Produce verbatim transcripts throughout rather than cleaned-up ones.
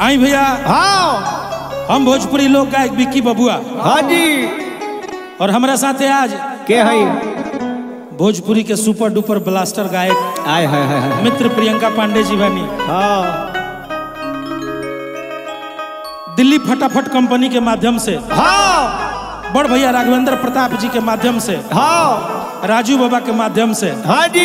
आई भैया। हाँ हम भोजपुरी लोक गायक विक्की बबुआ। हाँ जी। और हमारा साथे आज के है भोजपुरी के सुपर डुपर ब्लास्टर गायक आए हाय हाय मित्र प्रियंका पांडे जी बनी। हाँ दिल्ली फटाफट कंपनी के माध्यम से, हाँ बड़ भैया राघवेंद्र प्रताप जी के माध्यम से, हाँ राजू बाबा के माध्यम से हाँ जी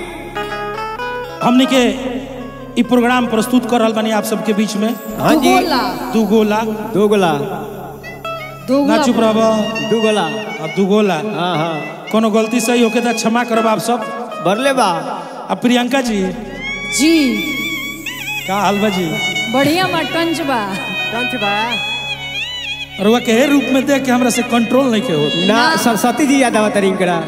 हमने के ई प्रोग्राम प्रस्तुत कर रहा बानी आप सबके बीच में। हाँ जी दू गोला दो गोला ना चुप रहो दो गोला अब दू गोला। हाँ हाँ कोनो गलती सही होके तो क्षमा करब आप सब। बरले बा। अब प्रियंका जी जी का हाल बा जी? बढ़िया बा टंच बा टंच बा। और वह के रूप में देख के हमरा से कंट्रोल नहीं के हो ना सरस्वती जी याद आवत रही करा।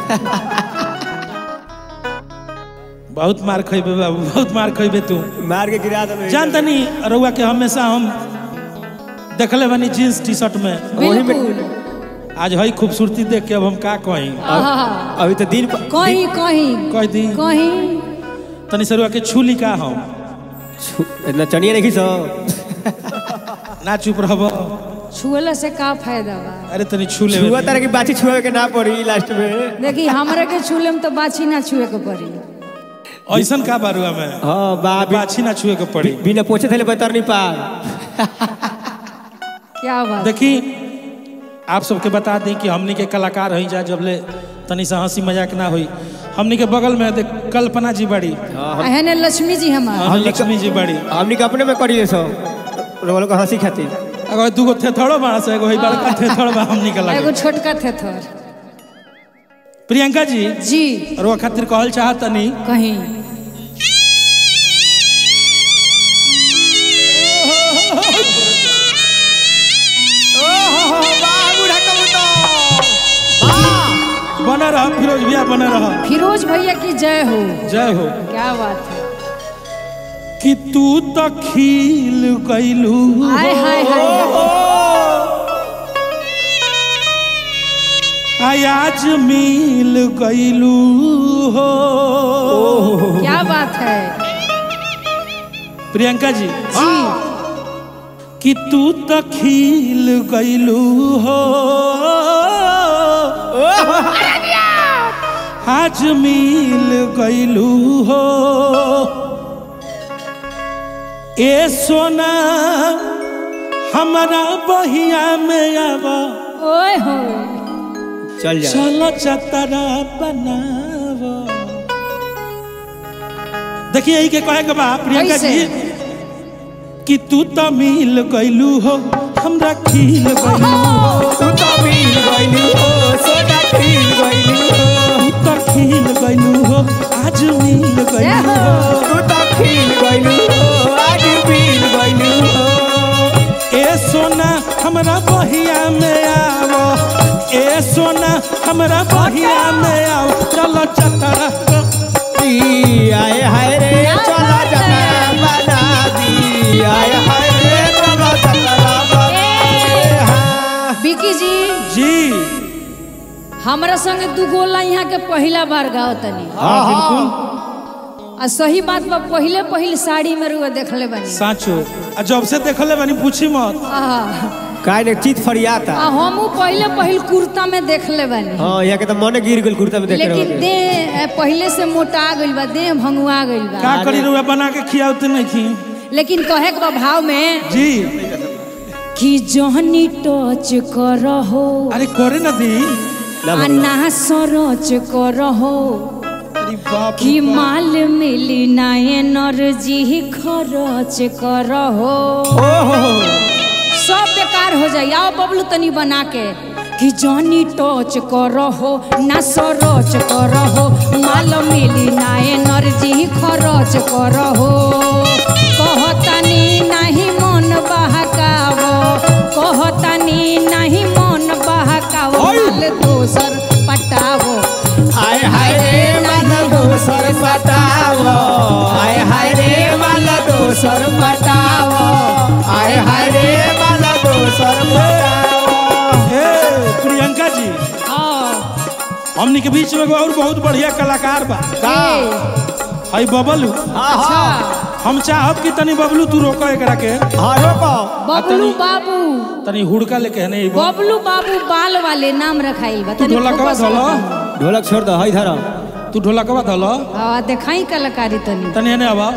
बहुत मार खइबे बाबू, बहुत मार खइबे तू। मार के गिरा दे। जानता नहीं रउआ के हमेशा हम देखले बानी जींस टी शर्ट में, वही में बिल्कुल। आज हई खूबसूरती देख के अब हम का कहीं। आहा, अभी तो दिन कहीं कहीं कह दी कहीं तनी सरुआ के छूली का हम इतना चनिए नहीं सो। ना चुप रहब। छुएला से का फायदा बा? अरे तनी छू ले। छुआ तरह की बाची छुए के ना पड़ी लास्ट में। देखी हमरा के छुले में तो बाछी ना छुए के पड़ी। ऐसन का बारुआ में हाँ बा बाछी ना छुए के पड़ी। बिना पोछे थे बतर नहीं पार। क्या बात? देखी आप सबके बता दें कि हमनी के कलाकार हई जा जब ले तनी सा हंसी मजाक ना हुई। हमनी के बगल में देख कल्पना जी बड़ी, है ने लक्ष्मी जी हमार। हाँ, लक्ष्मी जी बड़ी। हमनी के अपने में करिए सो रोल को हंसी खाती। अगर दूगो थेथड़ो बा से एगो हई बड़का थेथड़ बा हमनी के एगो लागे। छोटका थे थोर। प्रियंका जी जी और वो खातिर कहल चाहत तनी कहीं बना रहा फिरोज भैया, बना रहा। फिरोज भैया की जय हो। जय हो। क्या बात है? कि तू तो खिल गइलू, हाय हाय हाय आय आज मिल गइलू हो। क्या बात है? प्रियंका जी जी कि तू तो खिल गइलू हो, आज मिल गइलू हो। ए सोना हमारा बहिया में आवा, ओए हो चल जा चलो चतरा बनावा। देखिए यही के कहे के बा प्रियंका कैसे? जी कि तू तो मिल गइलू हो, हमरा खिल गइलू हो। तू तो मिल गइलू हो, सोना खिल गइलू हो। तू तो खिल गइलू हो, आज मिल गइलू हो। तू तो खिल गइलू हो, आज मिल गइलू हो। ए सोना हमरा बहिया में आवो, ए सोना हमरा बहिया में आओ, चलो चतरा आए हाय रे चला जतरा बना दी। आए हाय रे चला जतरा बना। विकी जी जी। हमरा संगे दू गोला यहाँ के पहला बार गाओ तनी। हाँ बिल्कुल आ सही बात बा, पहले पहले साड़ी में रुआ देखले बनी। साचो। आ जब से देखले बानी पूछी मत। आहा, काय ने चीत फरियाता। आ हमू पहले पहले कुर्ता में देखले बनी। हां यहाँ के तो मन गिर गेल कुर्ता में देख रहे लेकिन दे पहले से मोटा गइल बा, देह भंगुआ गइल बा। का करी रुआ बना के खियावते नहीं खी लेकिन कहे के बा भाव में जी कि जहनी टच करहो, अरे करे ना दी। आ ना सरोच करहो, अरे बाप कि माल मिली ना एनर्जी खर्च करहो। सब बेकार हो जाए। आओ बबलू तनी बना के कि जॉनी टच करहो, ना सरोच करहो, माल मिली ना एनर्जी खर्च करहो। कहतनी नहीं मन बहकावो, कहतनी नहीं मन बहकावो, माल दोसर पटावो। आए हाय रे माल दोसर पटावो। आए हाय रे माल दोसर पटावो। आए हाय रे माल दोसर पटावो। ए प्रियंका जी हाँ हमनी के बीच में एगो और बहुत बढ़िया कलाकार बा, ए, हई बबलू। हाँ हाँ हम चाहब कि तनी बबलू तू रोको एकरा के। हाँ रोको। बबलू बाबू तनी हुड़का लेके नहीं बबलू बाबू बाल वाले नाम रखाइल बा। तू ढोलकवा धलो। ढोलक छोड़ दो इधर। तू ढोलकवा धलो। हां देखाई कलाकारी तनी। तनी ने आवा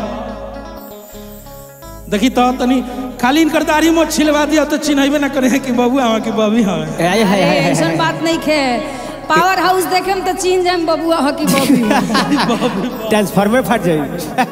देखी तो तनी खाली इनकर दाढ़ी मोछ छिलवा दिया तो चिन्हबे ना करे कि बाबू हवा कि बबी हवे। हाय हाय हाय ऐसा बात नहीं खे। पावर हाउस देखे में तो चीन जाए बबुआ हो कि बबी। ट्रांसफार्मर फट जाए।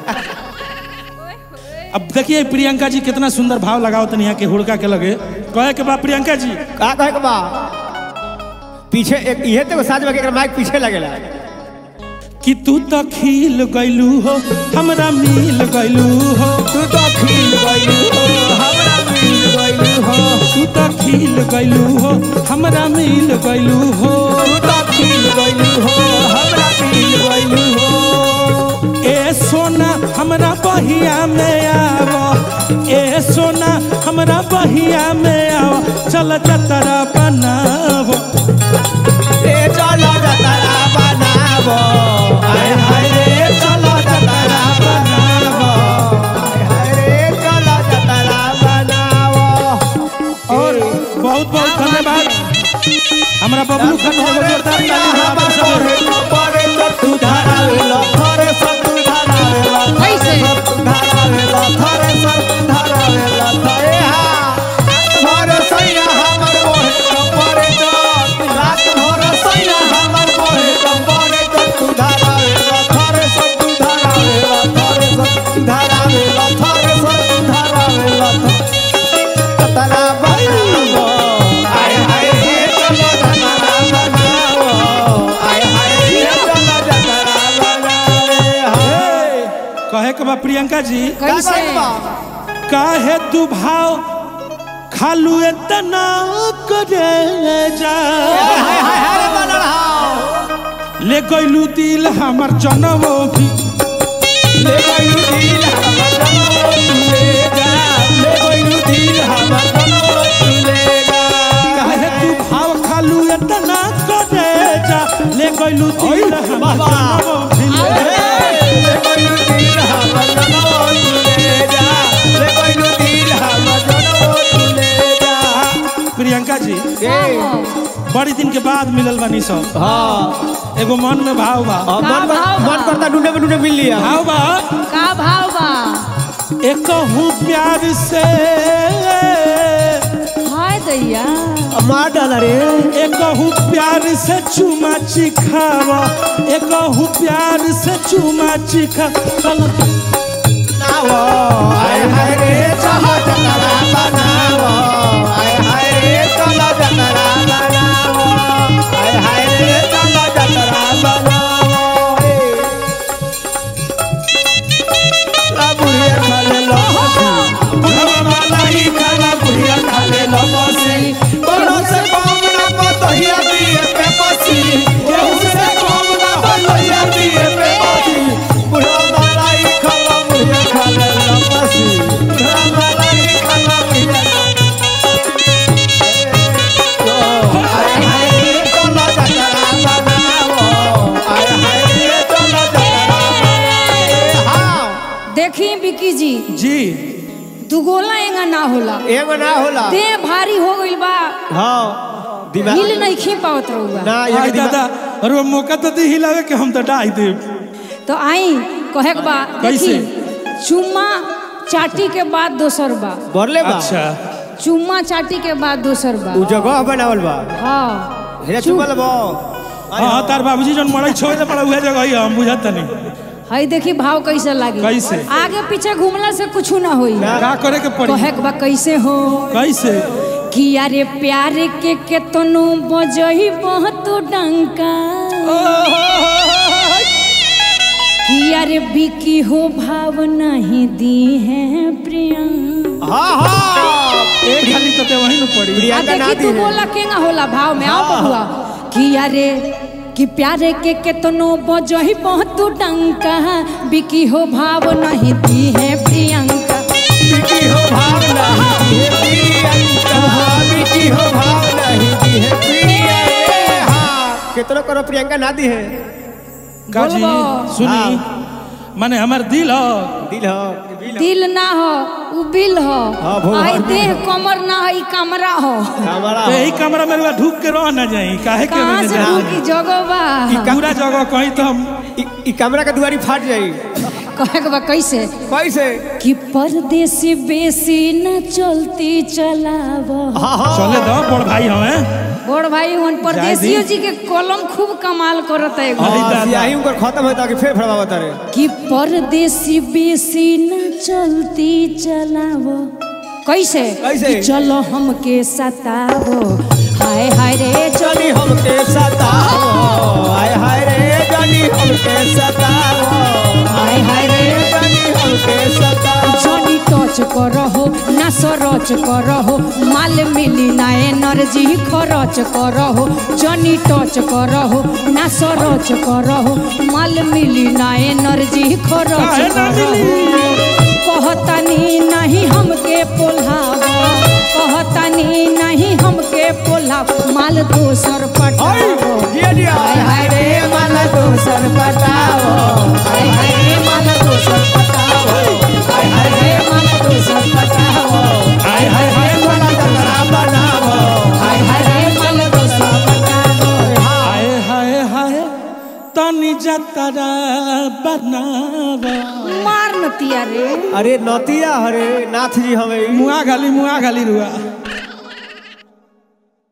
अब देखिए प्रियंका जी कितना सुंदर भाव लगाओ तनी यहाँ के हुड़का के लगे कहे के बा प्रियंका जी का कहे के बा पीछे एक ये तो साज में माइक पीछे लगेला कि तू तो खिल गइलू हो हमरा मिल गइलू हो। तू तो खिल गइलू हो हमरा मिल गइलू हो। तू तो खिल गइलू हो हमरा मिल गइलू हो। तू तो खिल गइलू हो हमरा मिल गइलू हो। ए सोना हमरा बहिया में आवो ए सोना हमरा बहिया में आओ चल जतरा बनावो। ए चल जतरा बनावो हाय हाय रे चल जतरा बनावो हाय हाय रे चल जतरा बनावो। और बहुत बहुत धन्यवाद हमरा बबलू खान जोरदार तू धरावेला थरे सब तू धरावेला कैसे धरावेला थरे सब धरावेला थरे हा थरे सैया हमर मोहे कंपरे तो रात भर सैया हमर मोहे कंपरे तो तू धरावेला थरे सब तू धरावेला थरे सब धरावेला थरे सब धरावेला ततरा बनावो हाय हाय हे चलो जतरा बनावो हाय हाय हे चलो जतरा बनावे। कहे के बा प्रियंका जी कैसे काहे तू भाव खालू इतना करे जा हाय हाय हाय बनल हां ले गइलू दिल हमर जनमो भी ले गइलू दिल हमर जनमो ले जा ले गइलू दिल हमर जनमो ले जा। काहे तू भाव खालू इतना करे जा ले गइलू दिल हमर जनमो भी ले गइलू दिल हमर जनमो ले जा ले गइलू दिल हमर जनमो ले जा। प्रियंका जी बड़ी दिन के बाद मिलल बानी सब। हां एगो मन में भाव बा मन मन करता ढूंढे में ढूंढे मिल लिया भाव बा का भाव बा एक हूँ प्यार से हाय दैया मार डाला रे एक हूँ प्यार से चुमा चिखावा एक हूँ प्यार से चुमा चिखा चल बनावो हाय हाय रे चलो जतरा बनावो हाय हाय रे चलो जतरा बनावो हाय हाय रे चलो जतरा बनावो। ला बुढ़िया खाले लो बुढ़वा मलाई खाला बुढ़िया खाले लो बसी बड़ों से कम ना पतोहिया दिए पे बसी केहू से कम ना पतोहिया दिए पे बसी बुढ़वा मलाई खाला बुढ़िया खाले लो बसी बुढ़वा मलाई खाला बुढ़िया हाय हाय रे चलो जतरा बनावो हाय हाय रे चलो जतरा बनावो। हां देखी बिकी जी जी दुगोला एंगा ना होला एगो ना होला देह भारी हो गइल बा हां दिमाग हिल नहीं खी पावत रहुआ ना आई एक दादा और वो मौका तो दी हिलावे के हम तो डाई दे तो आई कहे के बा कैसे? देखी चुम्मा चाटी के बाद दोसर बा बोरले बा अच्छा चुम्मा चाटी के बाद दोसर बा उ जगह बनावल बा हाँ हेरा चुमल बा हाँ तार बाबूजी जन मड़ई छोड़ दे पड़ा उहे जगह ही हम बुझत नहीं हई देखी भाव कैसे लागी कैसे? आगे पीछे घूमला से कुछ ना होई का करे के पड़ी कहे के बा कैसे हो कैसे कि अरे प्यार के केतनो बजही बहुत डंका कि अरे बिकी हो भाव नहीं दी है प्रियंका हां हां एक खाली तो ते वही न पड़ी आ प्रियंका ना देखी दी तू बोला केंगा होला भाव में आओ बबुआ कि अरे कि प्यारे के केतनो बजही बहुत डंका बिकी हो भाव नहीं दी है प्रियंका बिकी हो भाव नहीं है प्रियंका बिकी हो भाव नहीं दी है प्रियंका। हां कितनो करो प्रियंका ना दी है काजी बोलबो। सुनी माने हमार दिल हो दिल हो दिल ना हो उ बिल हो हाँ, भोल आई भर देह कमर ना हो ई कमरा हो हमारा तो यही कमरा में रुआ ढूक के रह ना जाई काहे के कहाँ में से जा की जगह बा पूरा जगह कहीं तो हम इ, इ कमरा का दुआरी फाट जाई कहे के बा कैसे कैसे कि परदेसी बेसी न चलती चलाव हाँ हाँ चले दो बड़ भाई हमें बड़ भाई उन परदेसियो जी के कलम खूब कमाल करत है एगो। अरे दादा। यही उनकर खत्म होता कि फिर फड़वा बता रहे कि परदेसी बेसी न चलती चलाव कैसे कैसे? कि चलो हमके सतावो हाय हाय रे चलो जनी हमके सताओ हाय हाय रे जनी हमके सताओ हाय हाय रे जनी हमके सताओ जनी टच करहो ना सरच करहो माल मिली ना एनर्जी खरच करहो जनी टच करहो ना सरच करहो माल मिली ना एनर्जी खरच काहे ना करहो कहतनी नहीं हमके पोल्हाव कहतनी नहीं हमके पोल्हाव माल दोसर पटाओ दिया दिया हाय हाय रे माल दोसर पटाओ हाय हाय रे माल दोसर पटाओ हाय हाय रे माल दोसर पटाओ हाय हाय हाय वाला जतरा बनाओ हाय हाय रे माल दोसर पटाओ हाय हाय हाय तनी जतरा बनावा मार नतिया रे अरे नतिया हरे नाथ जी हमें मुआ गाली मुआ गाली रुआ